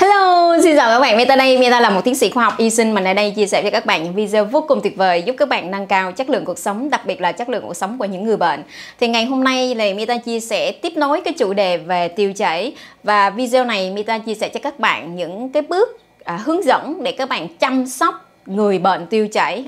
Hello, xin chào các bạn, Meta đây. Meta là một tiến sĩ khoa học y sinh. Mình ở đây chia sẻ cho các bạn những video vô cùng tuyệt vời giúp các bạn nâng cao chất lượng cuộc sống, đặc biệt là chất lượng cuộc sống của những người bệnh. Thì ngày hôm nay là Meta chia sẻ tiếp nối cái chủ đề về tiêu chảy. Và video này Meta chia sẻ cho các bạn những cái bước hướng dẫn để các bạn chăm sóc người bệnh tiêu chảy.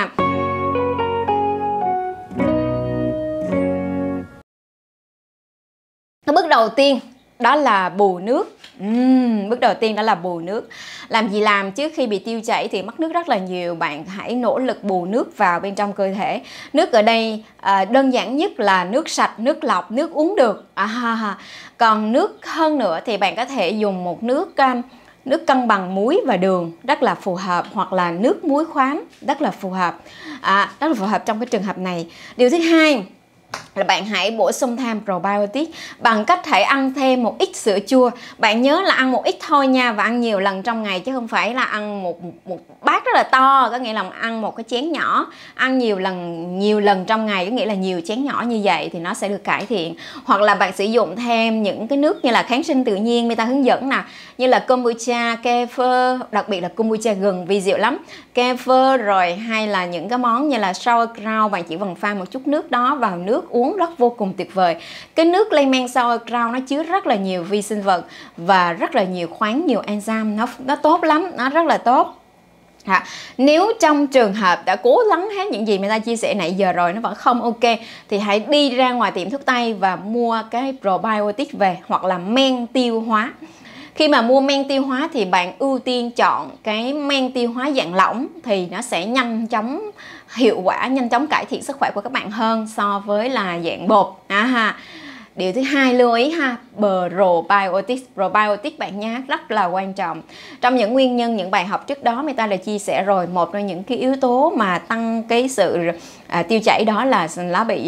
Cái bước đầu tiên đó là bù nước. Bước đầu tiên đó là bù nước. Làm gì làm, trước khi bị tiêu chảy thì mất nước rất là nhiều. Bạn hãy nỗ lực bù nước vào bên trong cơ thể. Nước ở đây đơn giản nhất là nước sạch, nước lọc, nước uống được. Còn nước hơn nữa thì bạn có thể dùng một nước cân bằng muối và đường, rất là phù hợp, hoặc là nước muối khoáng, rất là phù hợp. Rất là phù hợp trong cái trường hợp này. Điều thứ hai là bạn hãy bổ sung thêm probiotic bằng cách hãy ăn thêm một ít sữa chua. Bạn nhớ là ăn một ít thôi nha, và ăn nhiều lần trong ngày chứ không phải là ăn một bát rất là to, có nghĩa là ăn một cái chén nhỏ. Ăn nhiều lần trong ngày, có nghĩa là nhiều chén nhỏ như vậy thì nó sẽ được cải thiện. Hoặc là bạn sử dụng thêm những cái nước như là kháng sinh tự nhiên người ta hướng dẫn nè, như là kombucha, kefir, đặc biệt là kombucha gừng vi diệu lắm. Kefir rồi hay là những cái món như là sauerkraut, bạn chỉ cần pha một chút nước đó vào nước uống rất vô cùng tuyệt vời. Cái nước lên men sauerkraut nó chứa rất là nhiều vi sinh vật và rất là nhiều khoáng, nhiều enzyme, nó tốt lắm, nó rất là tốt. Nếu trong trường hợp đã cố gắng hết những gì người ta chia sẻ nãy giờ rồi nó vẫn không ok thì hãy đi ra ngoài tiệm thuốc tây và mua cái probiotic về, hoặc là men tiêu hóa. Khi mà mua men tiêu hóa thì bạn ưu tiên chọn cái men tiêu hóa dạng lỏng thì nó sẽ nhanh chóng hiệu quả, nhanh chóng cải thiện sức khỏe của các bạn hơn so với là dạng bột. Điều thứ hai lưu ý probiotic bạn nhé, rất là quan trọng. Trong những nguyên nhân, những bài học trước đó người ta đã chia sẻ rồi, một trong những cái yếu tố mà tăng cái sự tiêu chảy đó là nó bị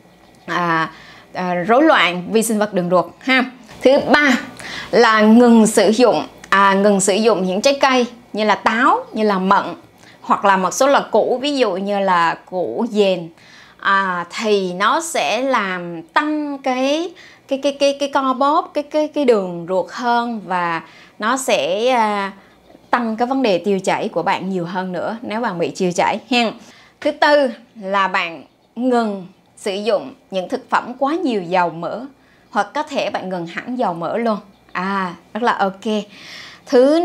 rối loạn vi sinh vật đường ruột ha. Thứ ba là ngừng sử dụng những trái cây như là táo, như là mận, hoặc là một số loại củ, ví dụ như là củ dền, thì nó sẽ làm tăng cái co bóp, cái đường ruột hơn, và nó sẽ tăng cái vấn đề tiêu chảy của bạn nhiều hơn nữa nếu bạn bị tiêu chảy ha. Thứ tư là bạn ngừng sử dụng những thực phẩm quá nhiều dầu mỡ, hoặc có thể bạn ngừng hẳn dầu mỡ luôn. Rất là ok. Thứ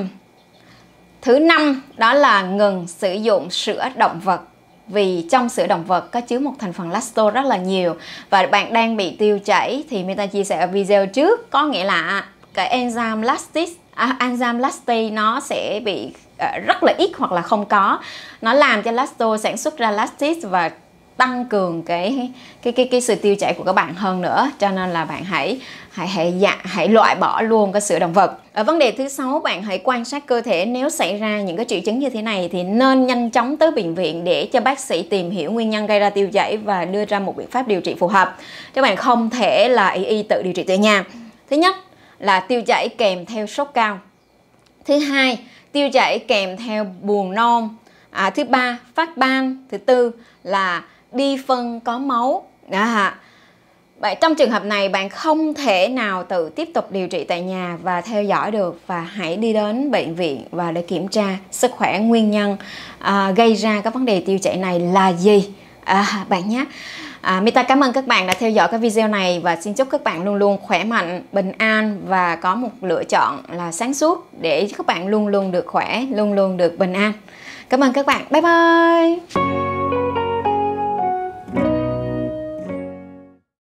năm đó là ngừng sử dụng sữa động vật, vì trong sữa động vật có chứa một thành phần lactose rất là nhiều, và bạn đang bị tiêu chảy thì Meta chia sẻ ở video trước, có nghĩa là cái enzyme lactase nó sẽ bị rất là ít hoặc là không có. Nó làm cho lactose sản xuất ra lactate và tăng cường cái sự tiêu chảy của các bạn hơn nữa. Cho nên là bạn hãy loại bỏ luôn cái sữa động vật. Ở vấn đề thứ 6, bạn hãy quan sát cơ thể. Nếu xảy ra những cái triệu chứng như thế này thì nên nhanh chóng tới bệnh viện để cho bác sĩ tìm hiểu nguyên nhân gây ra tiêu chảy và đưa ra một biện pháp điều trị phù hợp. Các bạn không thể là tự điều trị tại nhà. Thứ nhất là tiêu chảy kèm theo sốt cao. Thứ hai, tiêu chảy kèm theo buồn nôn. Thứ ba, phát ban. Thứ tư là đi phân có máu. Trong trường hợp này bạn không thể nào tự tiếp tục điều trị tại nhà và theo dõi được, và hãy đi đến bệnh viện và để kiểm tra sức khỏe, nguyên nhân gây ra các vấn đề tiêu chảy này là gì bạn nhé. Meta cảm ơn các bạn đã theo dõi cái video này, và xin chúc các bạn luôn luôn khỏe mạnh, bình an và có một lựa chọn là sáng suốt để các bạn luôn luôn được khỏe, luôn luôn được bình an. Cảm ơn các bạn. Bye bye.